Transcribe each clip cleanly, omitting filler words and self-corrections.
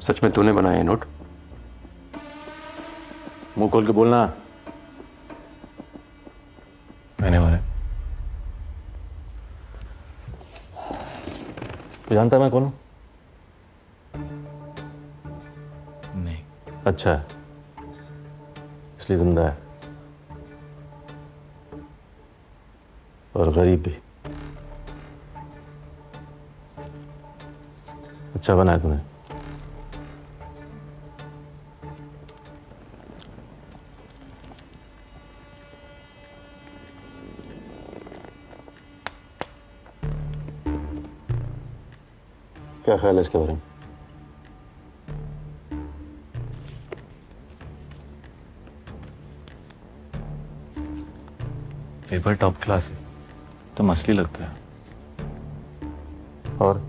सच में तूने बनाया है नोट? मुंह खोल के बोलना। मैंने बनाया। तू जानता मैं कौन हूं? नहीं। अच्छा है, इसलिए जिंदा है और गरीब भी। अच्छा बनाया तूने। क्या ख्याल है इसके बारे में? पेपर टॉप क्लास है तो मसली लगता है। और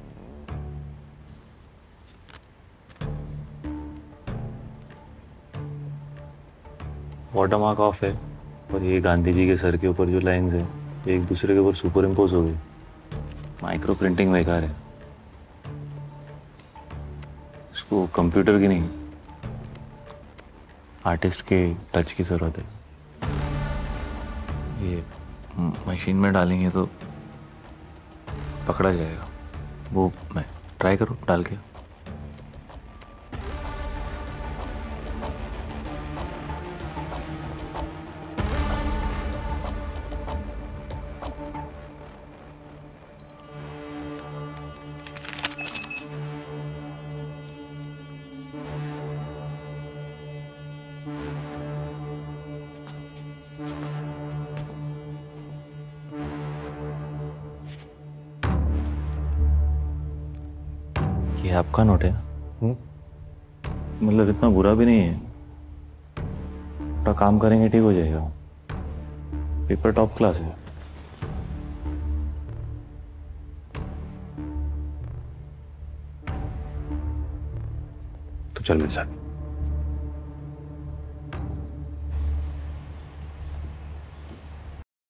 वाटरमार्क ऑफ है और ये गांधी जी के सर के ऊपर जो लाइंस है ये एक दूसरे के ऊपर सुपर इम्पोज हो गई। माइक्रो प्रिंटिंग बेकार है, इसको कंप्यूटर की नहीं आर्टिस्ट के टच की ज़रूरत है। ये मशीन में डालेंगे तो पकड़ा जाएगा। वो मैं ट्राई करूँ डाल के। ये आपका नोट है? मतलब इतना बुरा भी नहीं है, थोड़ा काम करेंगे ठीक हो जाएगा। पेपर टॉप क्लास है। तो चल मेरे साथ।